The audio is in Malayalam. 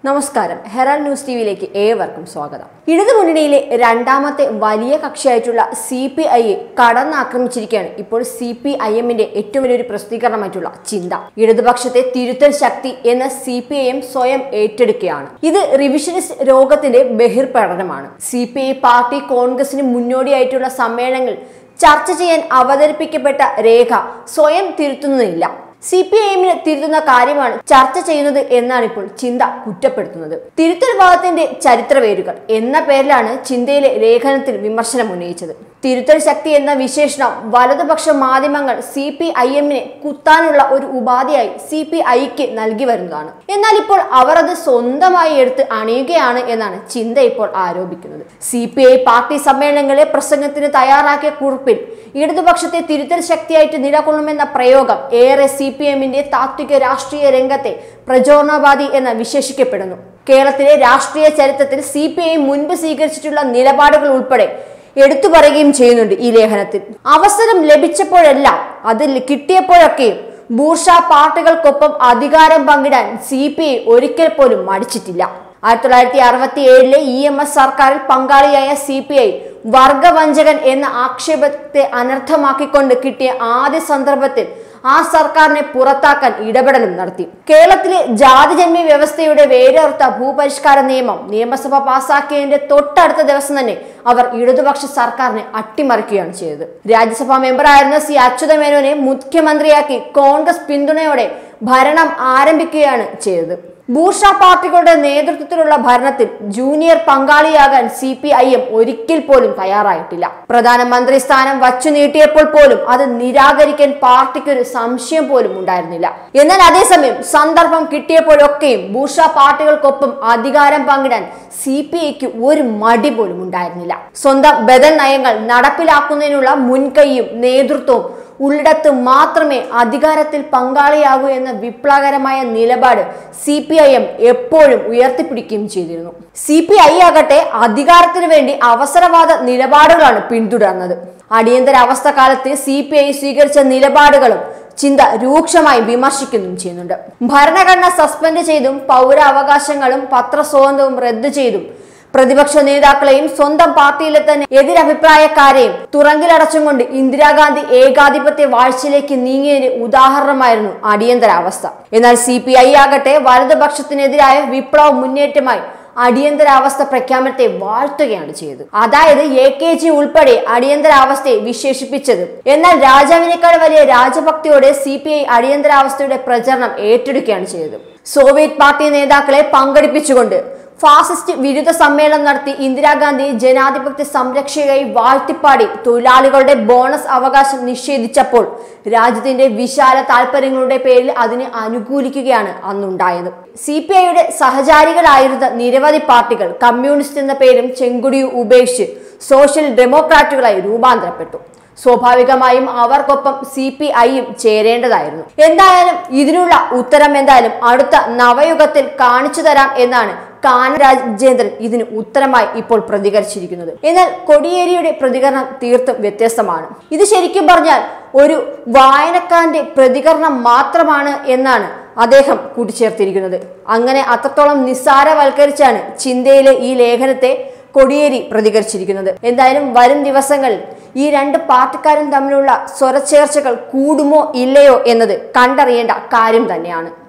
നമസ്കാരം, ഹെറാൾഡ് ന്യൂസ് ടിവിയിലേക്ക് ഏവർക്കും സ്വാഗതം. ഇടതുമുന്നണിയിലെ രണ്ടാമത്തെ വലിയ കക്ഷിയായിട്ടുള്ള CPI കടന്നാക്രമിച്ചിരിക്കുകയാണ് ഇപ്പോൾ CPIMന്റെ ഏറ്റവും വലിയൊരു പ്രസിദ്ധീകരണമായിട്ടുള്ള ചിന്ത. ഇടതുപക്ഷത്തെ തിരുത്തൽ ശക്തി എന്ന CPIM സ്വയം ഏറ്റെടുക്കുകയാണ്. ഇത് റിവിഷനിസ്റ്റ് രോഗത്തിന്റെ ബഹിർപ്രകടനമാണ്. CPI പാർട്ടി കോൺഗ്രസിന് മുന്നോടിയായിട്ടുള്ള സമ്മേളനങ്ങൾ ചർച്ച ചെയ്യാൻ അവതരിപ്പിക്കപ്പെട്ട രേഖ സ്വയം തിരുത്തുന്നില്ല. CPIMനെ തിരുത്തുന്ന കാര്യമാണ് ചർച്ച ചെയ്യുന്നത് എന്നാണ് ഇപ്പോൾ ചിന്ത കുറ്റപ്പെടുത്തുന്നത്. തിരുത്തൽവാദത്തിന്റെ ചരിത്രവേരുകൾ എന്ന പേരിലാണ് ചിന്തയിലെ ലേഖനത്തിൽ വിമർശനം ഉന്നയിച്ചത്. തിരുത്തൽ ശക്തി എന്ന വിശേഷണം വലതുപക്ഷ മാധ്യമങ്ങൾ CPIMനെ കുത്താനുള്ള ഒരു ഉപാധിയായി CPIക്ക് നൽകി വരുന്നതാണ്. എന്നാൽ ഇപ്പോൾ അവർ അത് സ്വന്തമായി എടുത്ത് അണിയുകയാണ് എന്നാണ് ചിന്ത ഇപ്പോൾ ആരോപിക്കുന്നത്. CPI പാർട്ടി സമ്മേളനങ്ങളിലെ പ്രസംഗത്തിന് തയ്യാറാക്കിയ കുറിപ്പിൽ ഇടതുപക്ഷത്തെ തിരുത്തൽ ശക്തിയായിട്ട് നിലകൊള്ളുമെന്ന പ്രയോഗം ഏറെ CPIMന്റെ താത്വിക രാഷ്ട്രീയ രംഗത്തെ പ്രചോദനവാദി എന്ന് വിശേഷിക്കപ്പെടുന്നു. കേരളത്തിലെ രാഷ്ട്രീയ ചരിത്രത്തിൽ CPI മുൻപ് സ്വീകരിച്ചിട്ടുള്ള നിലപാടുകൾ ഉൾപ്പെടെ എടുത്തു പറയുകയും ചെയ്യുന്നുണ്ട് ഈ ലേഖനത്തിൽ. അവസരം ലഭിച്ചപ്പോഴെല്ലാം അതിൽ കിട്ടിയപ്പോഴൊക്കെയും ബൂർഷാ പാർട്ടികൾക്കൊപ്പം അധികാരം പങ്കിടാൻ CPI ഒരിക്കൽ പോലും മടിച്ചിട്ടില്ല. 1967 EMS സർക്കാരിൽ പങ്കാളിയായ CPI വർഗവഞ്ചകൻ എന്ന ആക്ഷേപത്തെ അനർത്ഥമാക്കിക്കൊണ്ട് കിട്ടിയ ആദ്യ സന്ദർഭത്തിൽ ആ സർക്കാരിനെ പുറത്താക്കാൻ ഇടപെടലും നടത്തി. കേരളത്തിലെ ജാതിജന്യ വ്യവസ്ഥയുടെ വേരറുത്ത ഭൂപരിഷ്കാര നിയമം നിയമസഭ പാസാക്കിയതിന്റെ തൊട്ടടുത്ത ദിവസം തന്നെ അവർ ഇടതുപക്ഷ സർക്കാരിനെ അട്ടിമറിക്കുകയാണ് ചെയ്തത്. രാജ്യസഭാ മെമ്പറായിരുന്ന C. അച്യുതമേനോനെ മുഖ്യമന്ത്രിയാക്കി കോൺഗ്രസ് പിന്തുണയോടെ ഭരണം ആരംഭിക്കുകയാണ് ചെയ്തത്. ബൂർഷാ പാർട്ടികളുടെ നേതൃത്വത്തിലുള്ള ഭരണത്തിൽ ജൂനിയർ പങ്കാളിയാകാൻ CPIM ഒരിക്കൽ പോലും തയ്യാറായിട്ടില്ല. പ്രധാനമന്ത്രി സ്ഥാനം വച്ചു നീട്ടിയപ്പോൾ പോലും അത് നിരാകരിക്കാൻ പാർട്ടിക്കൊരു സംശയം പോലും ഉണ്ടായിരുന്നില്ല. എന്നാൽ അതേസമയം സന്ദർഭം കിട്ടിയപ്പോഴൊക്കെയും ബൂർഷാ പാർട്ടികൾക്കൊപ്പം അധികാരം പങ്കിടാൻ CPIക്ക് ഒരു മടി പോലും ഉണ്ടായിരുന്നില്ല. സ്വന്തം ബദൽ നയങ്ങൾ നടപ്പിലാക്കുന്നതിനുള്ള മുൻകൈയും നേതൃത്വവും ഉള്ളിടത്ത് മാത്രമേ അധികാരത്തിൽ പങ്കാളിയാകൂ എന്ന വിപ്ലവകരമായ നിലപാട് CPIM എപ്പോഴും ഉയർത്തിപ്പിടിക്കുകയും ചെയ്തിരുന്നു. CPI ആകട്ടെ അധികാരത്തിന് വേണ്ടി അവസരവാദ നിലപാടുകളാണ് പിന്തുടർന്നത്. അടിയന്തരാവസ്ഥ കാലത്ത് CPI സ്വീകരിച്ച നിലപാടുകളും ചിന്ത രൂക്ഷമായി വിമർശിക്കുകയും ചെയ്യുന്നുണ്ട്. ഭരണഘടന സസ്പെൻഡ് ചെയ്തും പൗരാവകാശങ്ങളും പത്രസ്വാതന്ത്ര്യവും റദ്ദു ചെയ്തും പ്രതിപക്ഷ നേതാക്കളെയും സ്വന്തം പാർട്ടിയിലെ തന്നെ എതിരഭിപ്രായക്കാരെയും തുറങ്കിലടച്ചും കൊണ്ട് ഇന്ദിരാഗാന്ധി ഏകാധിപത്യ വാഴ്ചയിലേക്ക് നീങ്ങിയതിന് ഉദാഹരണമായിരുന്നു അടിയന്തരാവസ്ഥ. എന്നാൽ CPI ആകട്ടെ വലതുപക്ഷത്തിനെതിരായ വിപ്ലവ മുന്നേറ്റമായി അടിയന്തരാവസ്ഥ പ്രഖ്യാപനത്തെ വാഴ്ത്തുകയാണ് ചെയ്തത്. അതായത് AKG ഉൾപ്പെടെ അടിയന്തരാവസ്ഥയെ വിശേഷിപ്പിച്ചത്. എന്നാൽ രാജാവിനേക്കാൾ വലിയ രാജഭക്തിയോടെ CPI അടിയന്തരാവസ്ഥയുടെ പ്രചരണം ഏറ്റെടുക്കുകയാണ് ചെയ്തത്. സോവിയറ്റ് പാർട്ടി നേതാക്കളെ പങ്കെടുപ്പിച്ചുകൊണ്ട് ഫാസിസ്റ്റ് വിരുദ്ധ സമ്മേളനം നടത്തി ഇന്ദിരാഗാന്ധി ജനാധിപത്യ സംരക്ഷകയായി വാഴ്ത്തിപ്പാടി തൊഴിലാളികളുടെ ബോണസ് അവകാശം നിഷേധിച്ചപ്പോൾ രാജ്യത്തിന്റെ വിശാല താല്പര്യങ്ങളുടെ പേരിൽ അതിനെ അനുകൂലിക്കുകയാണ് അന്നുണ്ടായത്. CPIയുടെ സഹചാരികളായിരുന്ന നിരവധി പാർട്ടികൾ കമ്മ്യൂണിസ്റ്റ് എന്ന പേരും ചെങ്കൊടിയും ഉപേക്ഷിച്ച് സോഷ്യൽ ഡെമോക്രാറ്റുകളായി രൂപാന്തരപ്പെട്ടു. സ്വാഭാവികമായും അവർക്കൊപ്പം CPIയും ചേരേണ്ടതായിരുന്നു. എന്തായാലും ഇതിനുള്ള ഉത്തരം എന്തായാലും അടുത്ത നവയുഗത്തിൽ കാണിച്ചു തരാം എന്നാണ് കാനം രാജേന്ദ്രൻ ഇതിന് ഉത്തരമായി ഇപ്പോൾ പ്രതികരിച്ചിരിക്കുന്നത്. എന്നാൽ കോടിയേരിയുടെ പ്രതികരണം തീർത്തും വ്യത്യസ്തമാണ്. ഇത് ശരിക്കും പറഞ്ഞാൽ ഒരു വായനക്കാരന്റെ പ്രതികരണം മാത്രമാണ് എന്നാണ് അദ്ദേഹം കൂട്ടിച്ചേർത്തിരിക്കുന്നത്. അങ്ങനെ അത്രത്തോളം നിസ്സാരവൽക്കരിച്ചാണ് ചിന്തയിലെ ഈ ലേഖനത്തെ കോടിയേരി പ്രതികരിച്ചിരിക്കുന്നത്. എന്തായാലും വരും ദിവസങ്ങളിൽ ഈ രണ്ട് പാർട്ടിക്കാരും തമ്മിലുള്ള സ്വരച്ചേർച്ചകൾ കൂടുമോ ഇല്ലയോ എന്നത് കണ്ടറിയേണ്ട കാര്യം തന്നെയാണ്.